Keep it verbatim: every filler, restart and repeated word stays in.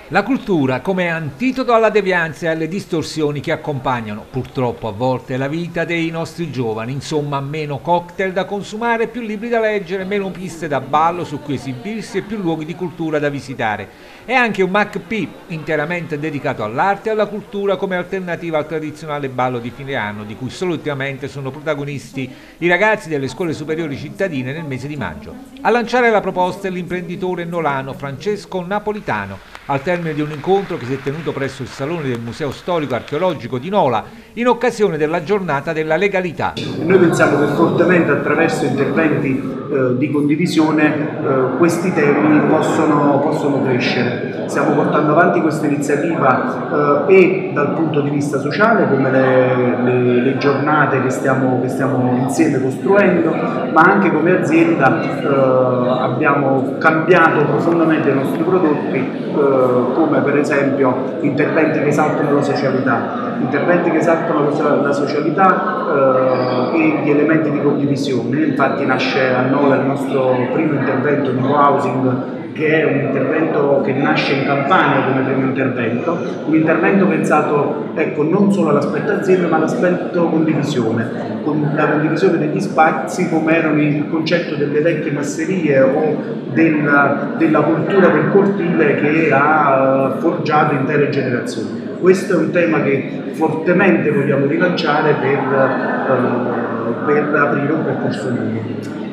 La cultura come antidoto alla devianza e alle distorsioni che accompagnano purtroppo a volte la vita dei nostri giovani, insomma meno cocktail da consumare, più libri da leggere, meno piste da ballo su cui esibirsi e più luoghi di cultura da visitare. È anche un MACP interamente dedicato all'arte e alla cultura come alternativa al tradizionale ballo di fine anno di cui solitamente sono protagonisti i ragazzi delle scuole superiori cittadine nel mese di maggio. A lanciare la proposta è l'imprenditore nolano Francesco Napolitano, al termine di un incontro che si è tenuto presso il Salone del Museo Storico Archeologico di Nola in occasione della giornata della legalità. Noi pensiamo che fortemente attraverso interventi eh, di condivisione eh, questi temi possono, possono crescere. Stiamo portando avanti questa iniziativa eh, e dal punto di vista sociale come le, le, le giornate che stiamo, che stiamo insieme costruendo, ma anche come azienda eh, abbiamo cambiato profondamente i nostri prodotti eh, come per esempio interventi che esaltano la socialità, interventi che esaltano la socialità eh, e gli elementi di condivisione. Infatti nasce a Nola il nostro primo intervento di co-housing, che è un intervento che nasce in Campania come primo intervento, un intervento pensato ecco, non solo all'aspetto azienda ma all'aspetto condivisione, con la condivisione degli spazi come erano il concetto delle vecchie masserie o della, della cultura del cortile che ha forgiato intere generazioni. Questo è un tema che fortemente vogliamo rilanciare per, eh, per aprire un percorso nuovo.